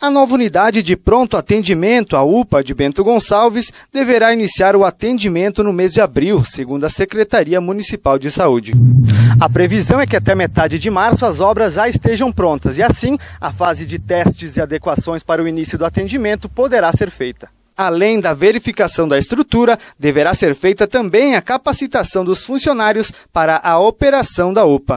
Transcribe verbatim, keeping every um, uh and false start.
A nova unidade de pronto atendimento, a U P A de Bento Gonçalves, deverá iniciar o atendimento no mês de abril, segundo a Secretaria Municipal de Saúde. A previsão é que até metade de março as obras já estejam prontas e assim a fase de testes e adequações para o início do atendimento poderá ser feita. Além da verificação da estrutura, deverá ser feita também a capacitação dos funcionários para a operação da U P A.